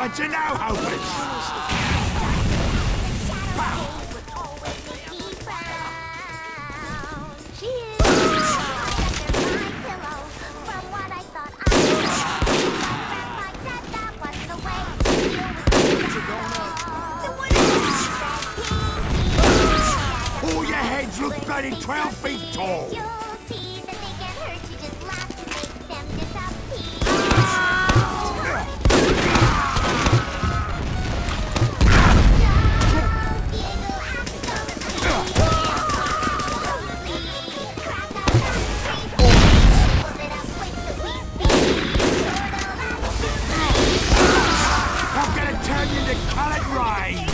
But you now, Hopeless! All your heads look bloody 12 feet tall! I'm gonna turn you to colored rain!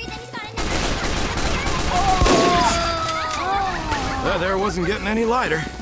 That there wasn't getting any lighter.